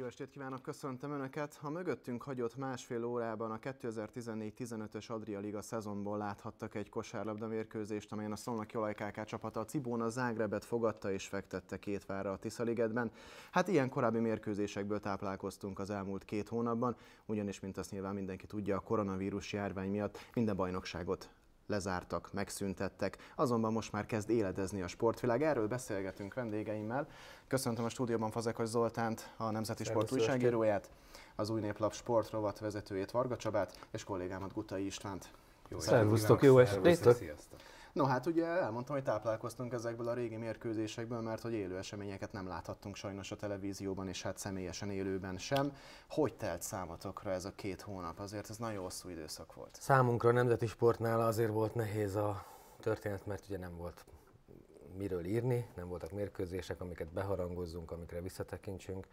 Jó estét kívánok, köszöntöm Önöket! A mögöttünk hagyott másfél órában a 2014-15-ös Adria Liga szezonból láthattak egy kosárlabda mérkőzést, amelyen a Szolnoki Olaj KK csapata a Cibona Zágrebet fogadta és fektette 2-0-ra a Tiszaligetben. Hát ilyen korábbi mérkőzésekből táplálkoztunk az elmúlt 2 hónapban, ugyanis, mint azt nyilván mindenki tudja, a koronavírus járvány miatt minden bajnokságot lezártak, megszüntettek, azonban most már kezd éledezni a sportvilág. Erről beszélgetünk vendégeimmel. Köszöntöm a stúdióban Fazekas Zoltánt, a Nemzeti Sport újságíróját, az Új Néplap sportrovat vezetőjét, Varga Csabát, és kollégámat, Gutai Istvánt. Szervusztok, jó estét! No hát ugye elmondtam, hogy táplálkoztunk ezekből a régi mérkőzésekből, mert hogy élő eseményeket nem láthattunk sajnos a televízióban, és hát személyesen élőben sem. Hogy telt számotokra ez a 2 hónap? Azért ez nagyon hosszú időszak volt. Számunkra a Nemzeti Sportnál azért volt nehéz a történet, mert ugye nem volt miről írni, nem voltak mérkőzések, amiket beharangozzunk, amikre visszatekintsünk.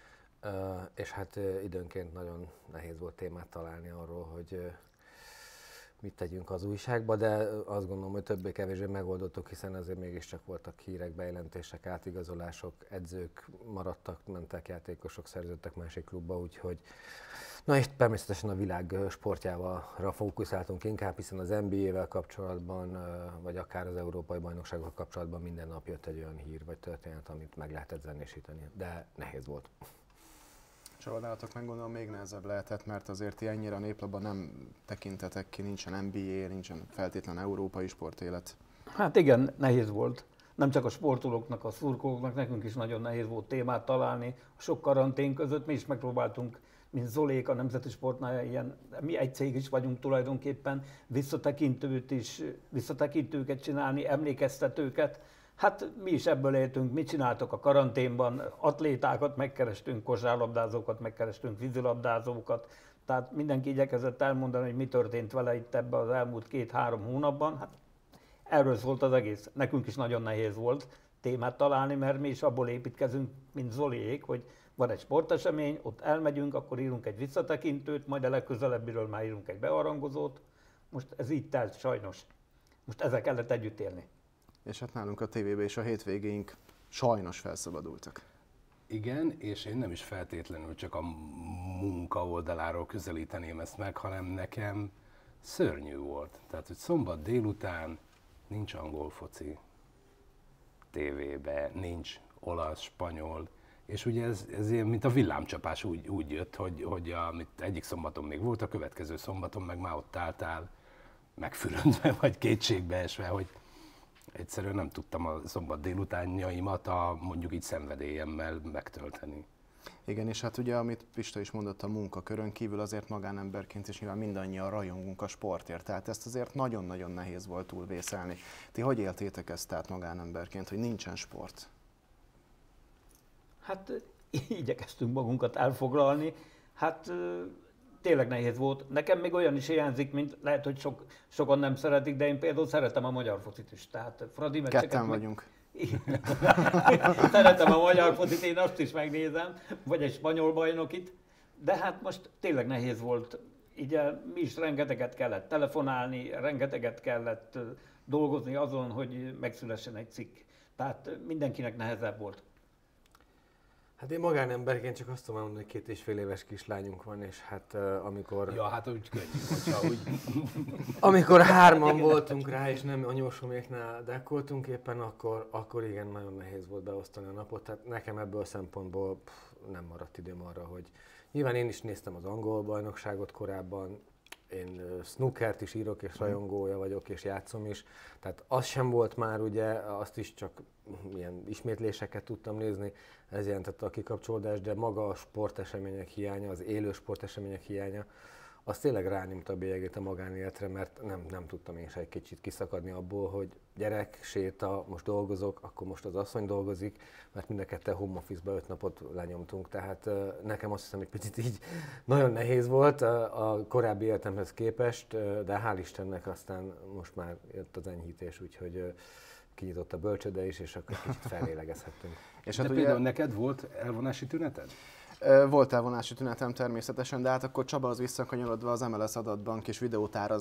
És hát időnként nagyon nehéz volt témát találni arról, hogy mit tegyünk az újságba, de azt gondolom, hogy többé-kevésbé megoldottuk, hiszen azért mégiscsak voltak hírek, bejelentések, átigazolások, edzők maradtak, mentek játékosok, szerződtek másik klubba, úgyhogy na és természetesen a világ sportjával fókuszáltunk inkább, hiszen az NBA-vel kapcsolatban, vagy akár az Európai Bajnoksággal kapcsolatban minden nap jött egy olyan hír vagy történet, amit meg lehetett zenésíteni, de nehéz volt. Csalódálatok meg gondolom még nehezebb lehetett, mert azért ti ennyire a néplapban nem tekintetek ki, nincsen NBA, nincsen feltétlen európai sportélet. Hát igen, nehéz volt. Nem csak a sportolóknak, a szurkolóknak, nekünk is nagyon nehéz volt témát találni. A sok karantén között mi is megpróbáltunk, mint Zolék a Nemzeti Sportnál, mi egy cég is vagyunk tulajdonképpen, visszatekintőket csinálni, emlékeztetőket. Hát mi is ebből éltünk, mit csináltok a karanténban, atlétákat megkerestünk, kosárlabdázókat megkerestünk, vízilabdázókat. Tehát mindenki igyekezett elmondani, hogy mi történt vele itt ebben az elmúlt 2-3 hónapban. Hát erről szólt az egész. Nekünk is nagyon nehéz volt témát találni, mert mi is abból építkezünk, mint Zoliék, hogy van egy sportesemény, ott elmegyünk, akkor írunk egy visszatekintőt, majd a legközelebbiről már írunk egy bearangozót. Most ez így telt sajnos. Most ezzel kellett együtt élni. És hát nálunk a tévében is a hétvégéink sajnos felszabadultak. Igen, és én nem is feltétlenül csak a munka oldaláról közelíteném ezt meg, hanem nekem szörnyű volt. Tehát, hogy szombat délután nincs angol foci tévébe, nincs olasz, spanyol, és ugye ez ilyen, mint a villámcsapás úgy jött, hogy amit egyik szombaton még volt, a következő szombaton meg már ott álltál megfürödve, vagy kétségbeesve, hogy egyszerűen nem tudtam a szombat délutánjaimat mondjuk így szenvedélyemmel megtölteni. Igen, és hát ugye, amit Pista is mondott, a munkakörön kívül azért magánemberként is nyilván mindannyian rajongunk a sportért, tehát ezt azért nagyon-nagyon nehéz volt túlvészelni. Ti hogy éltétek ezt tehát magánemberként, hogy nincsen sport? Hát igyekeztünk magunkat elfoglalni, hát tényleg nehéz volt. Nekem még olyan is hiányzik, mint lehet, hogy sokan nem szeretik, de én például szeretem a magyar focit is. Tehát Fradi meccseket... Ketten vagyunk. Szeretem a magyar focit, én azt is megnézem, vagy egy spanyol bajnokit, de hát most tényleg nehéz volt. Így mi is rengeteget kellett telefonálni, rengeteget kellett dolgozni azon, hogy megszülessen egy cikk. Tehát mindenkinek nehezebb volt. Hát én magánemberként csak azt tudom mondani, hogy 2,5 éves kislányunk van, és hát amikor... Ja, hát úgy könnyű, hogyha úgy... Amikor 3-an voltunk rá, és nem anyósoméknál dekkoltunk éppen, akkor igen, nagyon nehéz volt beosztani a napot. Tehát nekem ebből a szempontból nem maradt időm arra, hogy... Nyilván én is néztem az angol bajnokságot korábban, én snookert is írok, és rajongója vagyok, és játszom is. Tehát az sem volt már, ugye, azt is csak ilyen ismétléseket tudtam nézni, ez jelentette a kikapcsolódást, de maga a sportesemények hiánya, az élő sportesemények hiánya, az tényleg rányomta a bélyegét a magánéletre, mert nem tudtam én se egy kicsit kiszakadni abból, hogy gyerek, séta, most dolgozok, akkor most az asszony dolgozik, mert mind a ketten home office-ba 5 napot lenyomtunk, tehát nekem azt hiszem, egy picit így nagyon nehéz volt a korábbi életemhez képest, de hál' Istennek aztán most már jött az enyhítés, úgyhogy kinyitott a bölcsőde is, és akkor kicsit fellélegezhettünk. És hát például neked volt elvonási tüneted? Volt elvonási tünetem természetesen, de hát akkor Csaba, az visszakanyarodva, az MLS adatbank és videótár az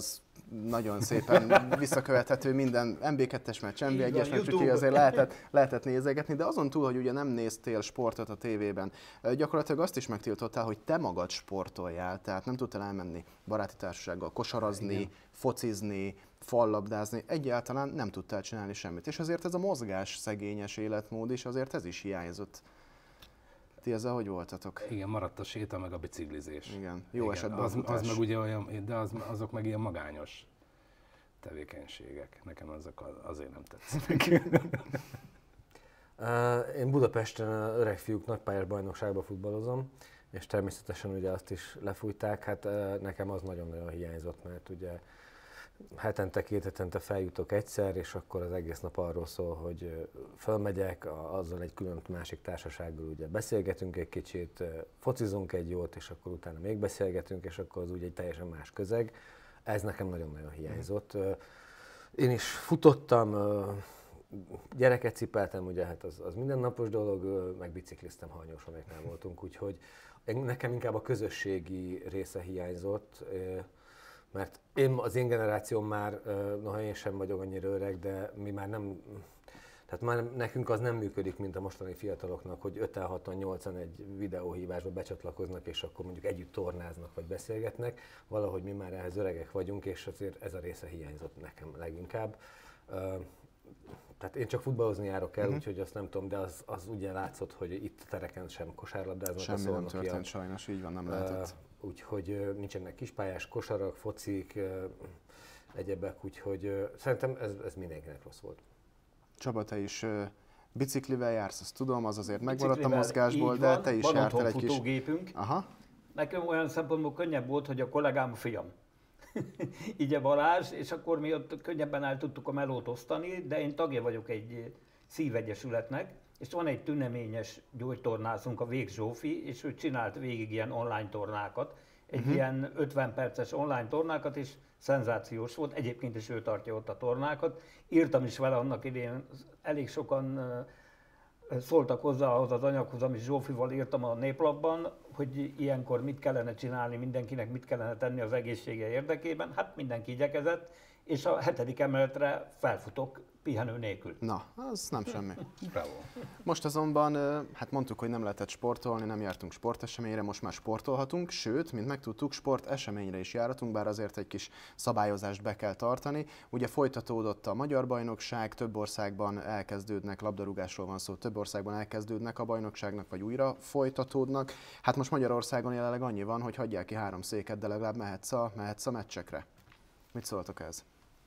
nagyon szépen visszakövethető minden MB2-es meccs, MB1-es meccs, úgyhogy YouTube. azért lehetett nézegetni, de azon túl, hogy ugye nem néztél sportot a tévében, gyakorlatilag azt is megtiltottál, hogy te magad sportoljál, tehát nem tudtál elmenni baráti társasággal kosarazni, focizni, fallabdázni, egyáltalán nem tudtál csinálni semmit. És azért ez a mozgás szegényes életmód is, azért ez is hiányzott. Ti ezzel hogy voltatok? Igen, maradt a séta, meg a biciklizés. Igen, jó Igen, esetben az futás. meg ugye olyan, de azok meg ilyen magányos tevékenységek. Nekem azok azért nem tetszenek. Én Budapesten a öreg fiúk nagypályás bajnokságban futballozom, és természetesen ugye azt is lefújták, hát nekem az nagyon-nagyon hiányzott, mert ugye hetente, 2 hetente feljutok egyszer, és akkor az egész nap arról szól, hogy fölmegyek, azzal egy külön másik társasággal ugye beszélgetünk egy kicsit, focizunk egy jót, és akkor utána még beszélgetünk, és akkor az úgy egy teljesen más közeg. Ez nekem nagyon-nagyon hiányzott. Én is futottam, gyereket cipeltem, ugye hát az mindennapos dolog, meg bicikliztem, Hajnósoméknál voltunk, úgyhogy nekem inkább a közösségi része hiányzott, mert az én generációm már, noha én sem vagyok annyira öreg, de mi már nem, tehát már nekünk az nem működik, mint a mostani fiataloknak, hogy 5-en, 6-an, 8-an egy videóhívásba becsatlakoznak, és akkor mondjuk együtt tornáznak vagy beszélgetnek. Valahogy mi már ehhez öregek vagyunk, és azért ez a része hiányzott nekem leginkább. Tehát én csak futballozni járok el, úgyhogy azt nem tudom, de az ugye látszott, hogy itt a tereken sem kosárlabdáznak. Semmi nem történt sajnos, így van, nem lehetett. Úgyhogy nincsenek kispályás kosarak, focik, egyebek, úgyhogy szerintem ez mindenkinek rossz volt. Csaba, te is biciklivel jársz, azt tudom, az azért megmaradt a mozgásból, így de van, te is van jártál egy otthon kis... futógépünk. Aha. Nekem olyan szempontból könnyebb volt, hogy a kollégám a fiam. Így a Balázs, és akkor mi ott könnyebben el tudtuk a melót osztani, de én tagja vagyok egy szívegyesületnek, és van egy tüneményes gyógytornászunk, a Vég Zsófi, és ő csinált végig ilyen online tornákat, egy ilyen 50 perces online tornákat, és szenzációs volt, egyébként is ő tartja ott a tornákat. Írtam is vele annak idén, elég sokan szóltak hozzá ahhoz az anyaghoz, amit Zsófival írtam a Néplapban, hogy ilyenkor mit kellene csinálni, mindenkinek mit kellene tenni az egészsége érdekében. Hát mindenki igyekezett, és a 7. emeletre felfutok pihenő nélkül. Na, az nem semmi. Bravo. Most azonban, hát mondtuk, hogy nem lehetett sportolni, nem jártunk sporteseményre, most már sportolhatunk, sőt, mint megtudtuk, sporteseményre is járhatunk, bár azért egy kis szabályozást be kell tartani. Ugye folytatódott a magyar bajnokság, több országban elkezdődnek, labdarúgásról van szó, több országban elkezdődnek a bajnokságnak, vagy újra folytatódnak. Hát most Magyarországon jelenleg annyi van, hogy hagyják ki 3 széket, de legalább mehetsz a meccsekre. Mit szóltok ez?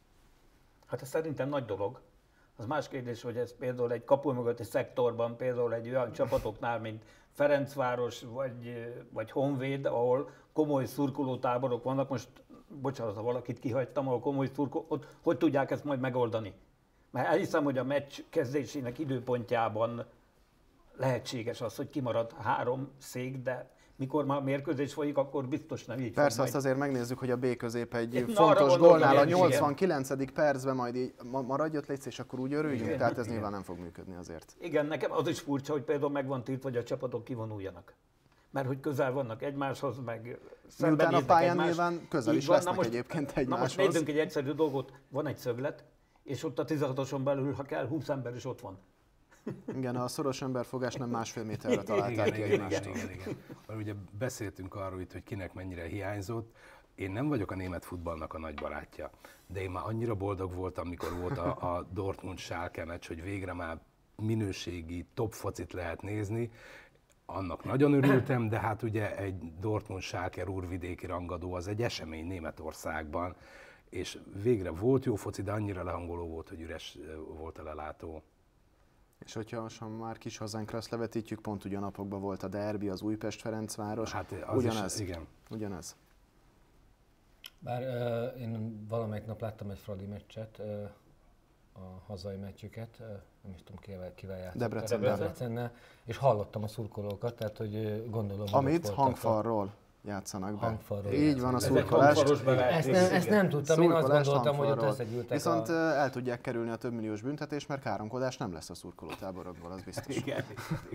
Hát ez szerintem nagy dolog. Az más kérdés, hogy ez például egy kapu mögötti szektorban, például egy olyan csapatoknál, mint Ferencváros vagy Honvéd, ahol komoly szurkolótáborok vannak, most bocsánat, ha valakit kihagytam, ahol komoly szurkolók, hogy tudják ezt majd megoldani? Mert elhiszem, hogy a meccs kezdésének időpontjában lehetséges az, hogy kimarad 3 szék, de mikor már mérkőzés folyik, akkor biztos nem így Persze, fog azt azért megnézzük, hogy a B közép egy Én arra fontos gondoltam, gólnál a igen, 89. percben majd így maradj ott létsz, és akkor úgy örüljünk, Igen. tehát ez nyilván nem fog működni azért. Igen, nekem az is furcsa, hogy például meg van tiltva, hogy a csapatok kivonuljanak. Mert hogy közel vannak egymáshoz, meg Miután a szembenéznek pályán egymást. nyilván közel Így is van. lesznek egyébként Na most egymáshoz. nézzünk egy egyszerű dolgot, van egy szöglet, és ott a 16-oson belül, ha kell, 20 ember is ott van. Igen, a szoros emberfogás nem 1,5 méterre találták ki Igen. egymástól. Mert ugye beszéltünk arról itt, hogy kinek mennyire hiányzott. Én nem vagyok a német futballnak a nagy barátja, de én már annyira boldog voltam, amikor volt a Dortmund-Schalke meccs, hogy végre már minőségi top focit lehet nézni. Annak nagyon örültem, de hát ugye egy Dortmund-Schalke rúrvidéki rangadó az egy esemény Németországban, és végre volt jó foci, de annyira lehangoló volt, hogy üres volt a lelátó. És hogyha már kis hazánkra azt levetítjük, pont ugyanapokban volt a derbi, az Újpest-Ferencváros. Hát az ugyanez. is, igen. Ugyanez. Bár én valamelyik nap láttam egy Fradi meccset, a hazai meccsüket, nem is tudom kivel játszottak. Debrecennel, és hallottam a szurkolókat, tehát hogy gondolom, hogy Amit hangfalról játszanak be. Hangfalról Így van a Ez egy szurkolás. hangfalos bevetés, Ezt nem tudtam, én azt Szurkolás gondoltam, hogy ott hangfalról. összegyűltek Viszont el tudják kerülni a több milliós büntetést, mert káromkodás nem lesz a szurkolótáborokból, az biztos. Igen.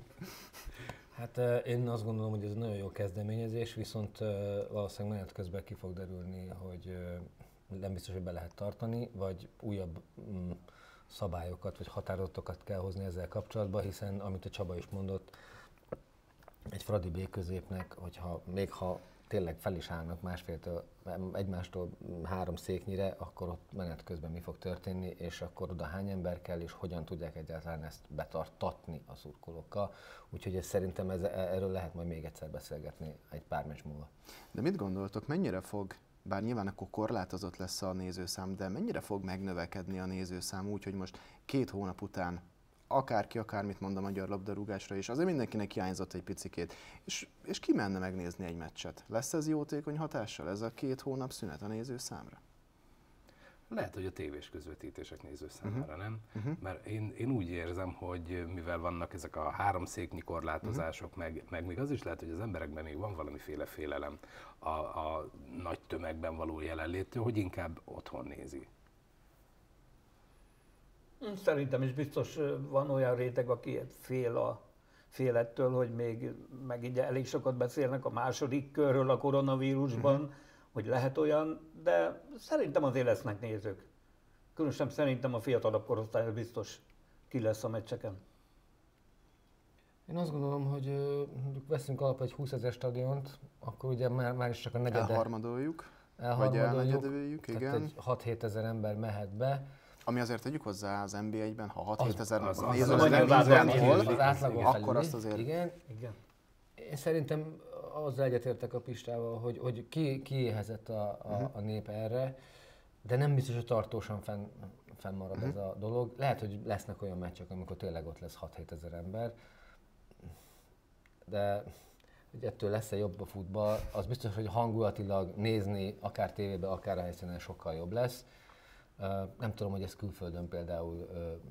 Hát én azt gondolom, hogy ez nagyon jó kezdeményezés, viszont valószínűleg menet közben ki fog derülni, hogy nem biztos, hogy be lehet tartani, vagy újabb szabályokat vagy határozatokat kell hozni ezzel kapcsolatban, hiszen amit a Csaba is mondott, egy Fradi B középnek, hogyha még ha tényleg fel is állnak egymástól 3 széknyire, akkor ott menet közben mi fog történni, és akkor oda hány ember kell, és hogyan tudják egyáltalán ezt betartatni a szurkolókkal. Úgyhogy szerintem erről lehet majd még egyszer beszélgetni egy pár meccs múlva. De mit gondoltok, mennyire fog, bár nyilván akkor korlátozott lesz a nézőszám, de mennyire fog megnövekedni a nézőszám úgy, hogy most 2 hónap után akárki, akármit mond a magyar labdarúgásra is, azért mindenkinek hiányzott egy picikét, és ki menne megnézni egy meccset? Lesz ez jótékony hatással, ez a 2 hónap szünet a nézőszámra? Lehet, hogy a tévés közvetítések nézőszámára, nem? Mert én úgy érzem, hogy mivel vannak ezek a 3 széknyi korlátozások, meg még az is lehet, hogy az emberekben még van valamiféle félelem a nagy tömegben való jelenléttől, hogy inkább otthon nézi. Szerintem is biztos van olyan réteg, aki fél ettől, hogy meg így elég sokat beszélnek a második körről a koronavírusban, hogy lehet olyan, de szerintem azért lesznek nézők. Különösen szerintem a fiatalabb korosztály biztos ki lesz a meccseken. Én azt gondolom, hogy veszünk alapba egy 20 000 stadiont, akkor ugye már is csak a negyede. Elharmadoljuk, vagy elnegyedeljük, igen. Tehát 6-7 ezer ember mehet be. Ami azért tegyük hozzá az NBA-ben, ha 6-7 ezer néző akkor azt azért... Igen. Én szerintem azzal egyetértek a Pistával, hogy kiéhezett a nép erre, de nem biztos, hogy tartósan fennmarad ez a dolog. Lehet, hogy lesznek olyan meccsek, amikor tényleg ott lesz 6-7 ezer ember, de hogy ettől lesz-e jobb a futball, az biztos, hogy hangulatilag nézni, akár tévében, akár a helyszínen sokkal jobb lesz. Nem tudom, hogy ez külföldön például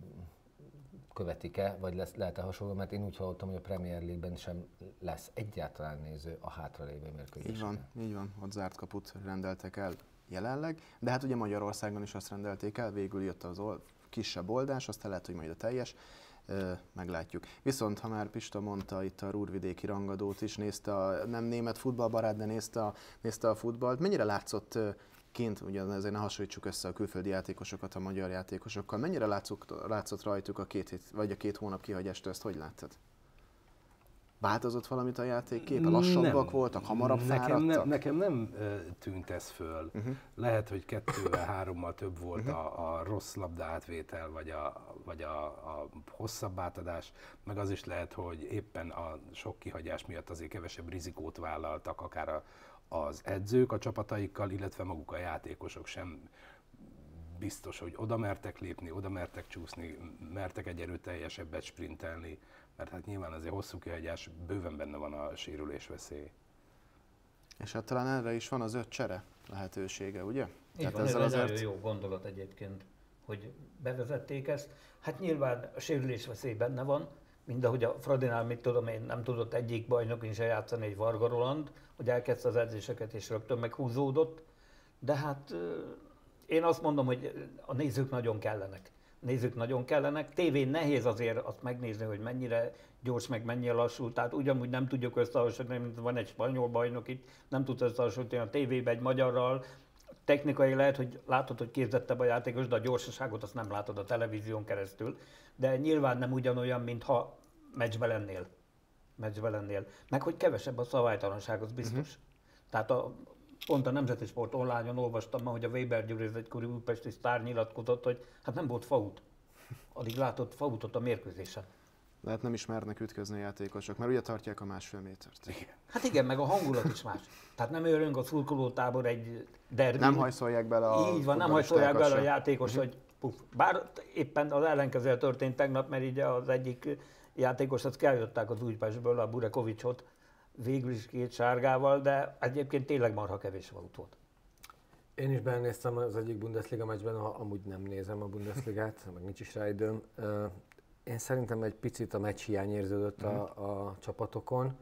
követik-e, vagy lehet-e hasonló, mert én úgy hallottam, hogy a Premier League-ben sem lesz egyáltalán néző a hátralévő mérkőzéseken. Így van, ott zárt kaput rendeltek el jelenleg, de hát ugye Magyarországon is azt rendelték el, végül jött az kisebb oldás, aztán lehet, hogy majd a teljes, meglátjuk. Viszont, ha már Pista mondta itt a rúrvidéki rangadót is, nézte nem német futballbarát, de nézte a futballt, mennyire látszott kint, ugye azért ne hasonlítsuk össze a külföldi játékosokat a magyar játékosokkal, mennyire látszott rajtuk a 2 hónap kihagyást, ezt hogy láttad? Változott valamit a játékkép? Lassabbak voltak, hamarabb fáradtak? Nekem nem tűnt ez föl. Lehet, hogy 2-3-mal több volt a rossz labdaátvétel, vagy a hosszabb átadás, meg az is lehet, hogy éppen a sok kihagyás miatt azért kevesebb rizikót vállaltak, akár az edzők a csapataikkal, illetve maguk a játékosok sem biztos, hogy oda mertek lépni, oda mertek csúszni, mertek egy erőteljesebbet sprintelni, mert hát nyilván azért hosszú kihagyás, bőven benne van a sérülés veszély. És hát talán erre is van az 5 csere lehetősége, ugye? Így van, ez azért... nagyon jó gondolat egyébként, hogy bevezették ezt. Hát nyilván a sérülés veszély benne van, mindahogy a Fradinál, mit tudom én, nem tudott egyik bajnokin se játszani, egy Varga Roland, hogy elkezdte az edzéseket és rögtön meghúzódott, de hát én azt mondom, hogy a nézők nagyon kellenek. Tévén nehéz azért azt megnézni, hogy mennyire gyors, meg mennyire lassú, tehát ugyanúgy nem tudjuk összehasonlítani, mint van egy spanyol bajnok itt, nem tudsz összehasonlítani a tévében egy magyarral. Technikai lehet, hogy látod, hogy képzettebb a játékos, de a gyorsaságot azt nem látod a televízión keresztül. De nyilván nem ugyanolyan, mintha meccsben lennél. Meg hogy kevesebb a szabálytalanság, az biztos. Tehát pont a Nemzeti Sport online-on olvastam ma, hogy a Weber Gyuri, az egykori újpesti sztár nyilatkozott, hogy hát nem volt fault. Addig látott fautot a mérkőzésen. Lehet nem is mernek ütközni a játékosok, mert ugye tartják a 1,5 métert. Igen. Hát igen, meg a hangulat is más. Tehát nem öröng a szurkolótábor egy derbin. Nem hajszolják bele a Így van, nem hajszolják bele a játékos, hogy puf. Bár éppen az ellenkezője történt tegnap, mert így az egyik játékos, azt kiállították az Újpestből, a Burekovicsot, végül is 2 sárgával, de egyébként tényleg marha kevés volt. Én is belenéztem az egyik Bundesliga meccsben, amúgy nem nézem a Bundesligát, meg nincs is rá időm. Én szerintem egy picit a meccs hiány érződött a csapatokon,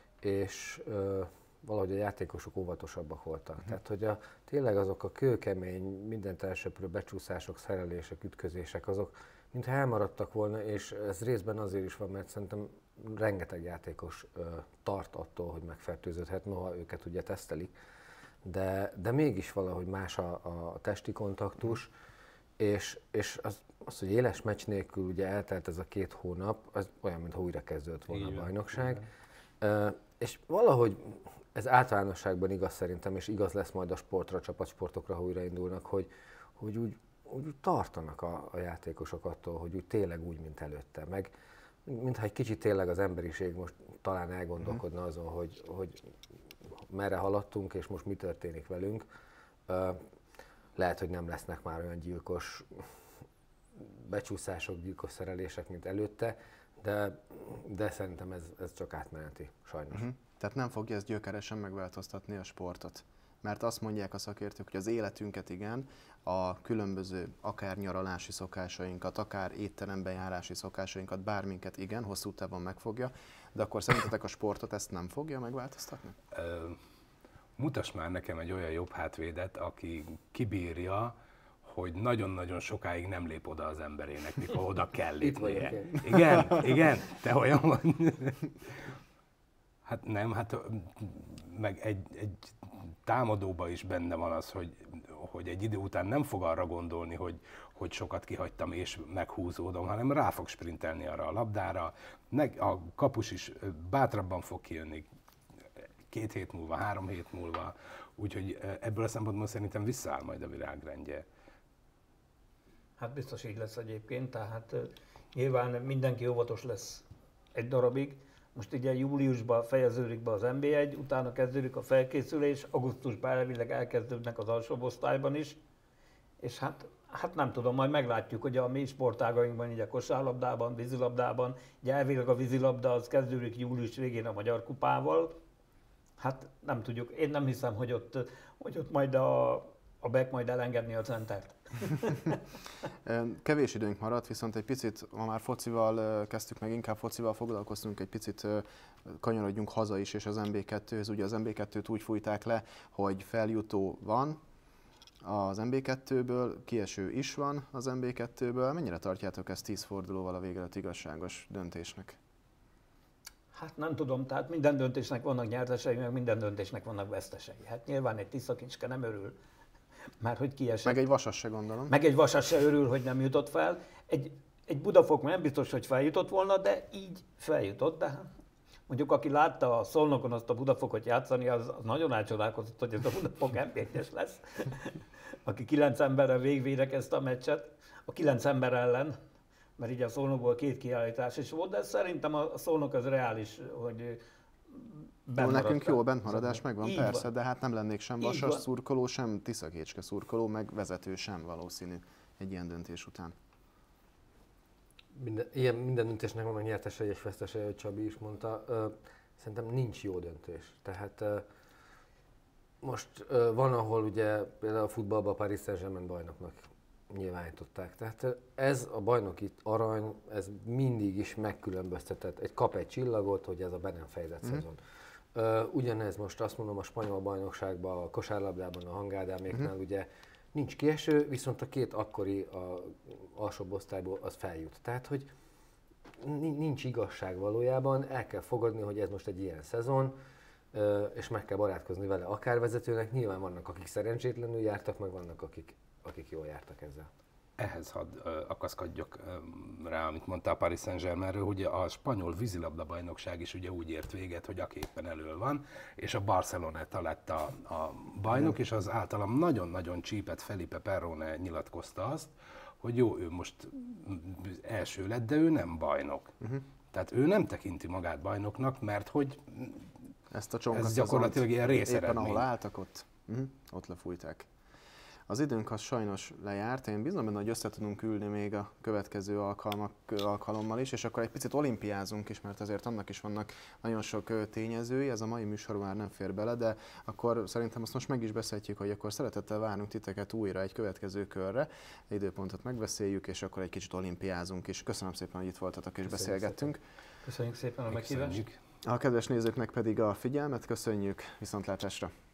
és valahogy a játékosok óvatosabbak voltak. Tehát, hogy tényleg azok a kőkemény, mindent elsöprő becsúszások, szerelések, ütközések, azok mintha elmaradtak volna, és ez részben azért is van, mert szerintem rengeteg játékos tart attól, hogy megfertőződhet, noha őket ugye tesztelik. de mégis valahogy más a testi kontaktus, és az, hogy éles meccs nélkül ugye eltelt ez a 2 hónap, az olyan, mintha újra kezdődött volna a bajnokság. És valahogy ez általánosságban igaz szerintem, és igaz lesz majd a sportra, a csapatsportokra, ha újraindulnak, hogy úgy tartanak a játékosok attól, hogy úgy tényleg úgy, mint előtte. Meg mintha egy kicsit tényleg az emberiség most talán elgondolkodna azon, hogy merre haladtunk, és most mi történik velünk. Lehet, hogy nem lesznek már olyan gyilkos becsúszások, gyilkos szerelések, mint előtte, de szerintem ez csak átmeneti, sajnos. Tehát nem fogja ez gyökeresen megváltoztatni a sportot. Mert azt mondják a szakértők, hogy az életünket igen, a különböző akár nyaralási szokásainkat, akár étteremben járási szokásainkat, bárminket igen, hosszú távon megfogja, de akkor szerintetek a sportot ezt nem fogja megváltoztatni? Mutass már nekem egy olyan jobb hátvédet, aki kibírja, hogy nagyon-nagyon sokáig nem lép oda az emberének, mikor oda kell lépnie. Igen, te olyan vagy. Hát nem, meg egy támadóba is benne van az, hogy egy idő után nem fog arra gondolni, hogy sokat kihagytam és meghúzódom, hanem rá fog sprintelni arra a labdára. A kapus is bátrabban fog kijönni 2 hét múlva, 3 hét múlva, úgyhogy ebből a szempontból szerintem visszaáll majd a világrendje. Hát biztos így lesz egyébként, tehát nyilván mindenki óvatos lesz egy darabig. Most ugye júliusban fejeződik be az NB1, utána kezdődik a felkészülés, augusztusban elvileg elkezdődnek az alsóbb osztályban is, és hát nem tudom, majd meglátjuk, hogy a mi sportágainkban, így a kosárlabdában, vízilabdában, ugye elvileg a vízilabda az kezdődik július végén a Magyar Kupával, hát nem tudjuk, én nem hiszem, hogy ott majd a Beck majd elengedni a centert. Kevés időnk maradt, viszont egy picit, ma már focival kezdtük meg, inkább focival foglalkoztunk, egy picit kanyarodjunk haza is, és az MB2-höz. Ugye az MB2-t úgy fújták le, hogy feljutó van az MB2-ből, kieső is van az MB2-ből. Mennyire tartjátok ezt 10 fordulóval a végelet igazságos döntésnek? Hát nem tudom, tehát minden döntésnek vannak nyertesei, meg minden döntésnek vannak vesztesei. Hát nyilván egy Tiszakincske nem örül, már hogy kiesett. Meg egy Vasas se gondolom. Meg egy Vasas se örül, hogy nem jutott fel. Egy Budafok nem biztos, hogy feljutott volna, de így feljutott. De mondjuk aki látta a Szolnokon azt a Budafokot játszani, az nagyon elcsodálkozott, hogy ez a Budafok NB1-es lesz. Aki 9 emberrel végigvédekezte a meccset, a 9 ember ellen, mert így a Szolnokból 2 kiállítás is volt, de szerintem a Szolnok az reális, hogy nekünk jó bentmaradás megvan, így persze, van. de hát nem lennék sem Vasas szurkoló, sem Tiszakécske szurkoló, meg vezető sem valószínű egy ilyen döntés után. Minden döntésnek vannak nyertesei és vesztesei, hogy Csabi is mondta. Szerintem nincs jó döntés. Tehát most van, ahol ugye például a futballban a Paris Saint-Germain bajnoknak nyilvánították. Tehát ez a bajnoki arany, ez mindig is megkülönböztetett. Kap egy csillagot, hogy ez a be nem fejlett szezon. Ugyanez most azt mondom a spanyol bajnokságban, a kosárlabdában, a Hangádáméknál ugye nincs kieső, viszont a 2 akkori alsóbb osztályból az feljut. Tehát, hogy nincs igazság valójában, el kell fogadni, hogy ez most egy ilyen szezon, és meg kell barátkozni vele akár vezetőnek. Nyilván vannak, akik szerencsétlenül jártak, meg vannak, akik jól jártak ezzel. Ehhez hadd akaszkodjak rá, amit mondta a Paris Saint-Germainről, hogy a spanyol vízilabda bajnokság is ugye úgy ért véget, hogy aki éppen elől van, és a Barceloneta lett a bajnok, és az általam nagyon-nagyon csípett Felipe Perrone nyilatkozta azt, hogy jó, ő most első lett, de ő nem bajnok. Tehát ő nem tekinti magát bajnoknak, mert hogy ezt a ez gyakorlatilag ilyen részeredmény. Éppen ahol álltak, ott lefújták. Az időnk az sajnos lejárt, én bízom benne, hogy össze tudunk ülni még a következő alkalommal is, és akkor egy picit olimpiázunk is, mert azért annak is vannak nagyon sok tényezői, ez a mai műsor már nem fér bele, de akkor szerintem azt most meg is beszéltjük, hogy akkor szeretettel várunk titeket újra egy következő körre, időpontot megbeszéljük, és akkor egy kicsit olimpiázunk is. Köszönöm szépen, hogy itt voltatok és beszélgettünk. Köszönjük szépen a meghívást. A kedves nézőknek pedig a figyelmet, köszönjük, viszontlátásra!